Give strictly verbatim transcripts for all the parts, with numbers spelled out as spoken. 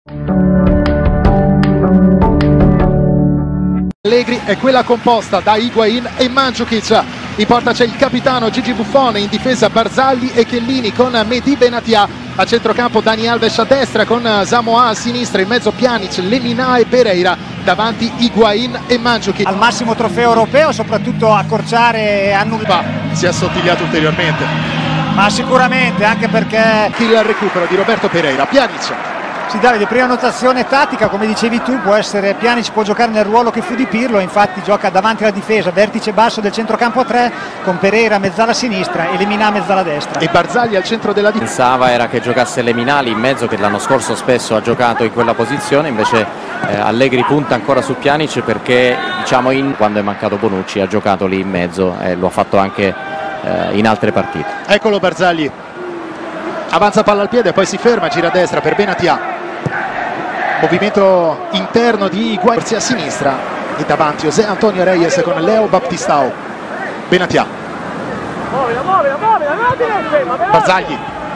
Allegri è quella composta da Higuain e Mandžukić. In porta c'è il capitano Gigi Buffon, in difesa Barzagli e Chiellini con Mehdi Benatia, a centrocampo Dani Alves a destra con Samoa a sinistra, in mezzo Pjanic, Lemina e Pereira, davanti Higuain e Mandžukić. Al massimo trofeo europeo, soprattutto accorciare e annullare. Si è assottigliato ulteriormente, ma sicuramente anche perché il recupero di Roberto Pereira. Pjanic. Sì, Davide, prima notazione tattica, come dicevi tu, può essere Pjanic può giocare nel ruolo che fu di Pirlo, infatti gioca davanti alla difesa, vertice basso del centrocampo a tre, con Pereira mezzala sinistra e Lemina mezzala destra. E Barzagli al centro della difesa. Pensava era che giocasse Lemina lì in mezzo, che l'anno scorso spesso ha giocato in quella posizione, invece eh, Allegri punta ancora su Pjanic perché, diciamo, in, quando è mancato Bonucci ha giocato lì in mezzo e lo ha fatto anche eh, in altre partite. Eccolo Barzagli, avanza palla al piede, poi si ferma, gira a destra per Benatia. Movimento interno di Higuain a sinistra e davanti José Antonio Reyes con Leo Baptistao. Benatia. Barzagli.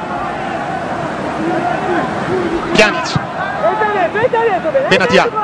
Pjanic. Benatia.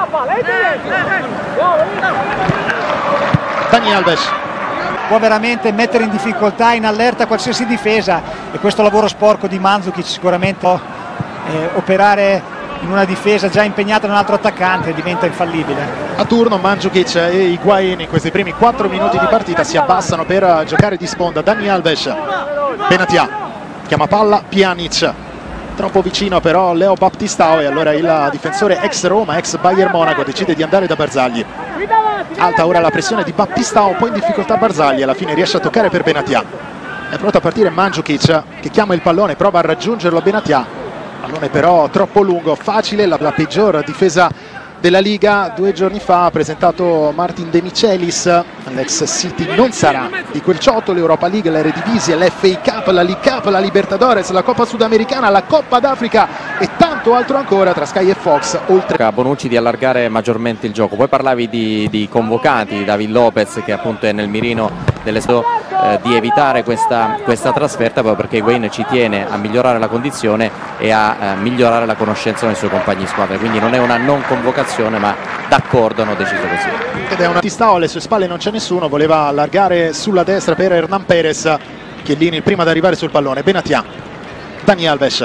Dani Alves. Può veramente mettere in difficoltà, in allerta qualsiasi difesa, e questo lavoro sporco di Mandžukić sicuramente può eh, operare in una difesa già impegnata da un altro attaccante, diventa infallibile. A turno Mandžukić e Higuain in questi primi quattro minuti di partita si abbassano per giocare di sponda. Dani Alves. Benatia chiama palla Pjanic, troppo vicino però Leo Baptistao, e allora il difensore ex Roma, ex Bayern Monaco decide di andare da Barzagli. Alta ora la pressione di Baptistao, un po' in difficoltà Barzagli, alla fine riesce a toccare per Benatia. È pronto a partire Mandžukić che chiama il pallone, prova a raggiungerlo Benatia. Pallone però troppo lungo, facile, la, la peggior difesa della Liga. Due giorni fa ha presentato Martin De Michelis, l'ex City non sarà di quel ciotto, l'Europa League, l'Eredivisie, l'F A Cup, la League Cup, la Libertadores, la Coppa Sudamericana, la Coppa d'Africa e tanto altro ancora tra Sky e Fox. Oltre a Bonucci di allargare maggiormente il gioco. Poi parlavi di, di convocati, David Lopez che appunto è nel mirino dell'Esto, eh, di evitare questa, questa trasferta, proprio perché Higuain ci tiene a migliorare la condizione e a eh, migliorare la conoscenza dei suoi compagni di squadra, quindi non è una non convocazione, ma d'accordo hanno deciso così. Ed è una Tistao, alle sue spalle non c'è nessuno, voleva allargare sulla destra per Hernan Perez. Chiellini il primo ad arrivare sul pallone, Benatia. Dani Alves.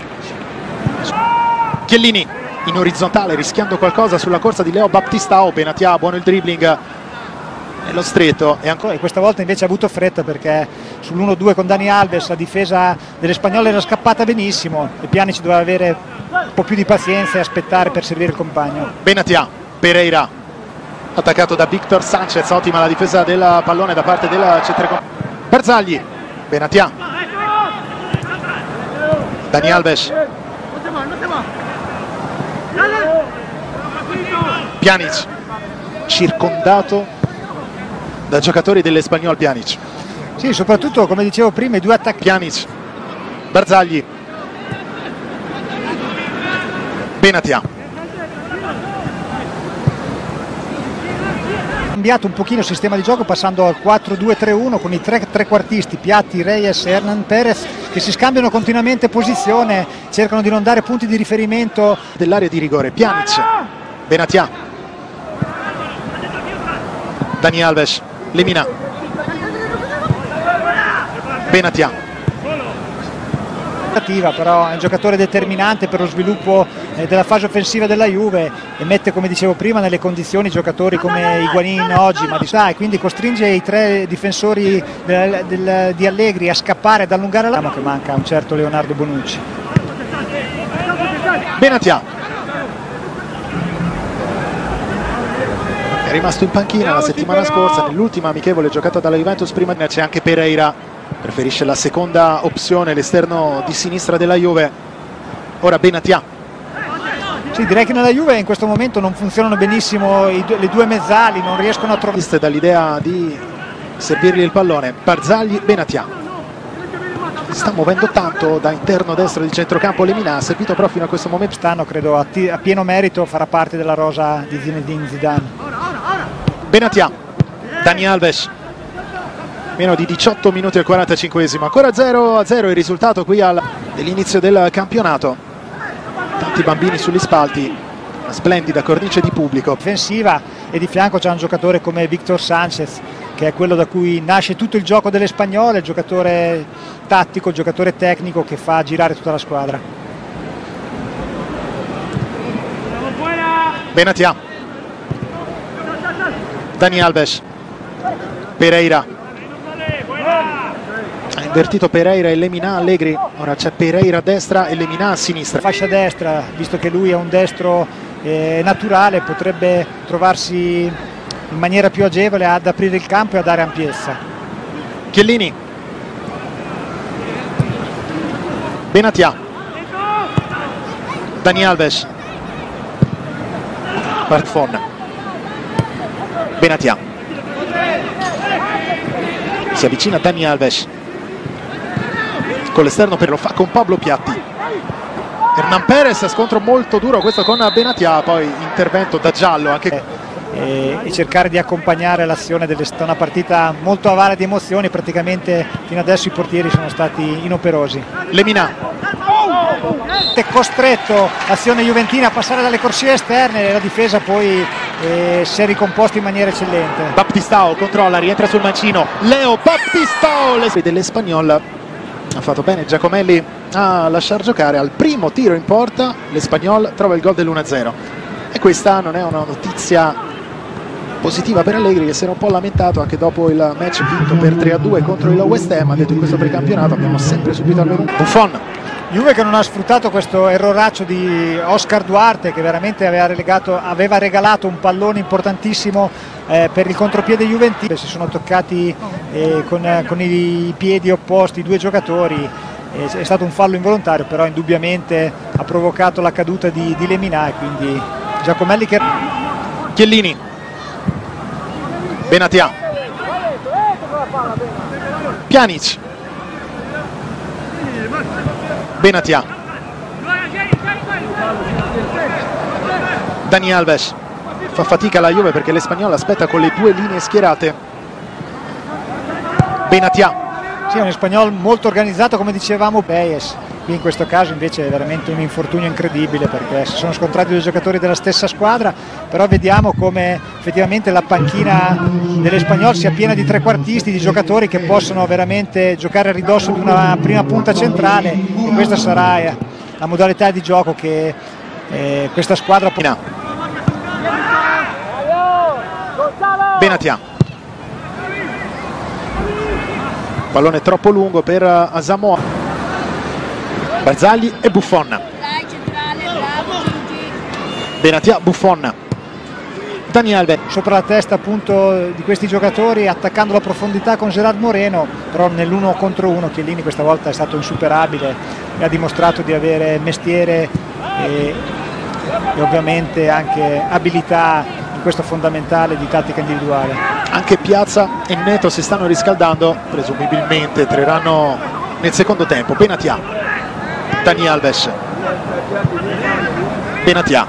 Chiellini in orizzontale rischiando qualcosa sulla corsa di Leo Baptistao. Benatia, buono il dribbling nello stretto e ancora, e questa volta invece ha avuto fretta perché sull'uno due con Dani Alves la difesa delle spagnole era scappata benissimo e Pjanic doveva avere un po' più di pazienza e aspettare per servire il compagno. Benatia, Pereira attaccato da Victor Sanchez, ottima la difesa del pallone da parte del centrocampo. Barzagli, Benatia, Dani Alves, Pjanic circondato da giocatori dell'Espanyol. Pjanic. Sì, soprattutto come dicevo prima i due attacchi. Pjanic, Barzagli, Benatia. Ha cambiato un pochino il sistema di gioco passando al quattro due tre uno con i tre trequartisti Piatti, Reyes e Hernan Perez che si scambiano continuamente posizione, cercano di non dare punti di riferimento dell'area di rigore. Pjanic, Benatia, Dani Alves, Lemina, Benatia. Però è un giocatore determinante per lo sviluppo eh, della fase offensiva della Juve e mette, come dicevo prima, nelle condizioni giocatori come Higuain oggi, ma e quindi costringe i tre difensori del, del, di Allegri a scappare, ad allungare la mano, che manca un certo Leonardo Bonucci. Benatia è rimasto in panchina la settimana scorsa nell'ultima amichevole giocata dalla Juventus. Prima c'è anche Pereira, preferisce la seconda opzione, l'esterno di sinistra della Juve. Ora Benatia. Sì, direi che nella Juve in questo momento non funzionano benissimo i due, le due mezzali, non riescono a trovare dall'idea di servirgli il pallone. Barzagli, Benatia. Si sta muovendo tanto da interno destro di centrocampo. Lemina ha servito però fino a questo momento. Stanno, credo, a, a pieno merito farà parte della rosa di Zinedine Zidane. Benatia, Dani Alves, meno di diciotto minuti al quarantacinquesimo, ancora zero a zero il risultato qui all'inizio del campionato. Tanti tanti bambini sugli spalti, una splendida cornice di pubblico. Difensiva, e di fianco c'è un giocatore come Victor Sanchez, che è quello da cui nasce tutto il gioco delle spagnole, il giocatore tattico, il giocatore tecnico che fa girare tutta la squadra. Benatia, Dani Alves, Pereira, ha invertito Pereira e Lemina. Allegri, ora c'è Pereira a destra e Lemina a sinistra. Fascia destra, visto che lui è un destro eh, naturale, potrebbe trovarsi in maniera più agevole ad aprire il campo e a dare ampiezza. Chiellini, Benatia, Dani Alves, Buffon, Benatia, si avvicina Dani Alves con l'esterno, per lo fa con Pablo Piatti. Hernan Perez, scontro molto duro questo con Benatia, poi intervento da giallo anche. E, e cercare di accompagnare l'azione delle, una partita molto avara di emozioni. Praticamente fino adesso i portieri sono stati inoperosi. Lemina, è costretto l'azione juventina a passare dalle corsie esterne, e la difesa poi eh, si è ricomposta in maniera eccellente. Baptistao controlla, rientra sul mancino Leo Baptistao dell'Espanyol. Ha fatto bene Giacomelli a lasciar giocare. Al primo tiro in porta l'Espanyol trova il gol dell'uno a zero, e questa non è una notizia positiva per Allegri, che si era un po' lamentato anche dopo il match vinto per tre a due contro il West Ham. Ha detto: in questo precampionato abbiamo sempre subito almeno un Buffon. Juve che non ha sfruttato questo erroraccio di Oscar Duarte, che veramente aveva, relegato, aveva regalato un pallone importantissimo eh, per il contropiede juventino. Si sono toccati eh, con, con i piedi opposti i due giocatori, eh, è stato un fallo involontario, però indubbiamente ha provocato la caduta di, di Lemina, e quindi Giacomelli che... Chiellini, Benatia, Pjanic, Benatia, Dani Alves. Fa fatica la Juve perché l'Espanyol aspetta con le due linee schierate. Benatia, sì, è un Espanyol molto organizzato, come dicevamo. Peyes, qui in questo caso invece è veramente un infortunio incredibile, perché si sono scontrati due giocatori della stessa squadra, però vediamo come effettivamente la panchina dell'Espanyol sia piena di trequartisti, di giocatori che possono veramente giocare a ridosso di una prima punta centrale, e questa sarà eh, la modalità di gioco che eh, questa squadra può... Benatia, pallone troppo lungo per Asamoah, Barzagli e Buffon. Benatia, Buffon, Dani Alves. Sopra la testa appunto di questi giocatori, attaccando la profondità con Gerard Moreno, però nell'uno contro uno Chiellini questa volta è stato insuperabile e ha dimostrato di avere mestiere e, e ovviamente anche abilità in questo fondamentale di tattica individuale. Anche Piazza e Neto si stanno riscaldando, presumibilmente entreranno nel secondo tempo. Benatia, Dani Alves, Benatia,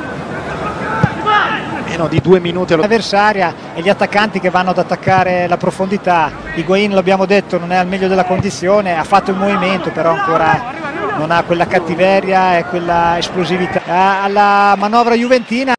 meno di due minuti all'avversaria, e gli attaccanti che vanno ad attaccare la profondità. Higuaín, l'abbiamo detto, non è al meglio della condizione, ha fatto il movimento, però ancora non ha quella cattiveria e quella esplosività. Alla manovra juventina